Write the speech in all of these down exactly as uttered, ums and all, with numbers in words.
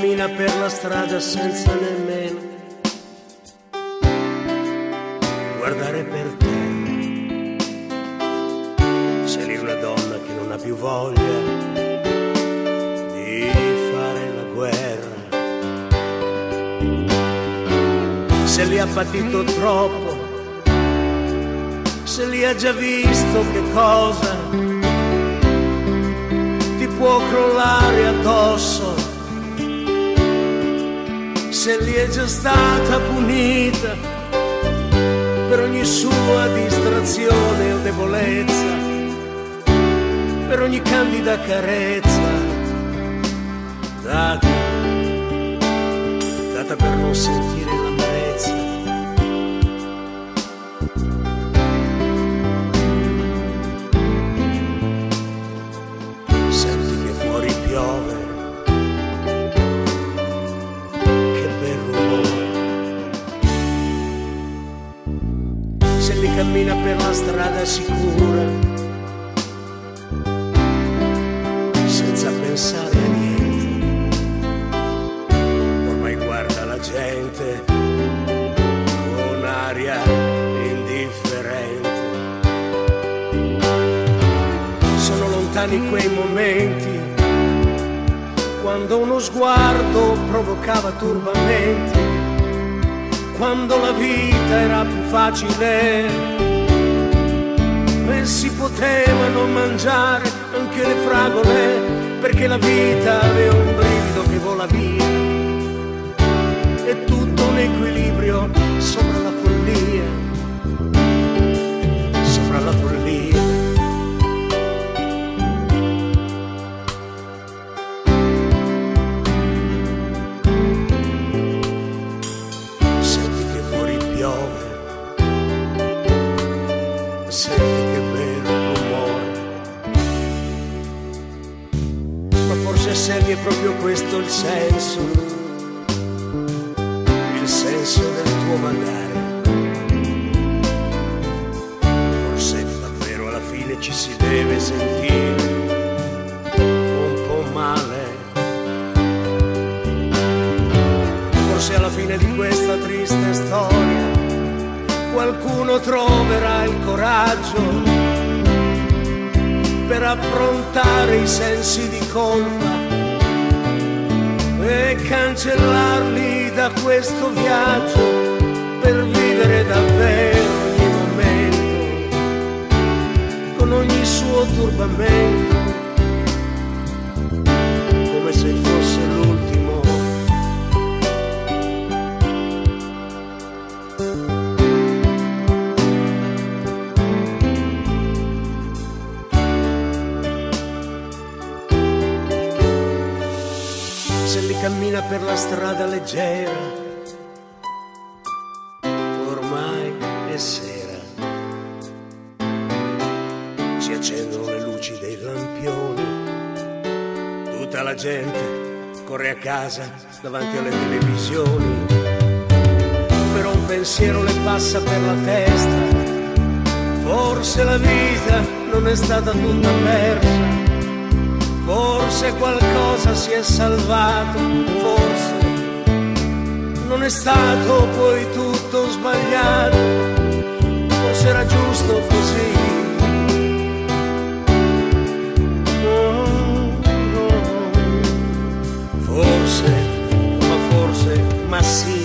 cammina per la strada senza nemmeno guardare per terra. Sei lì una donna che non ha più voglia di fare la guerra. Se li ha patito troppo, se li ha già visto che cosa ti può crollare addosso, se li è già stata punita per ogni sua distrazione o debolezza, per ogni candida carezza data, data per non sentire l'amarezza. Senti che fuori piove, che bel rumore. Se li cammina per la strada sicura, senza pensare a niente, ormai guarda la gente con aria indifferente. Sono lontani quei momenti quando uno sguardo provocava turbamenti, quando la vita era più facile e si potevano mangiare anche le fragole, perché la vita aveva un brivido che vola via e tutto un equilibrio sopra la follia, sopra la follia. Senti che fuori piove, senti che bel rumore. Ma forse Sammy è proprio questo il senso, il senso del tuo magari. Forse davvero alla fine ci si deve sentire un po' male. Forse alla fine di questa triste storia qualcuno troverà il coraggio per affrontare i sensi di colpa e cancellarli da questo viaggio, per vivere davvero ogni momento con ogni suo turbamento, come se fosse l'ultimo. Se li cammina per la strada leggera, ormai è sera, si accendono le luci dei lampioni, tutta la gente corre a casa davanti alle televisioni, però un pensiero le passa per la testa, forse la vita non è stata tutta persa, forse qualcosa si è salvato, forse non è stato poi tutto sbagliato, forse era giusto così. Oh, oh. Forse, ma forse, ma sì.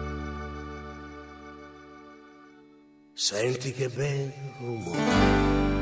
Senti che bel rumore.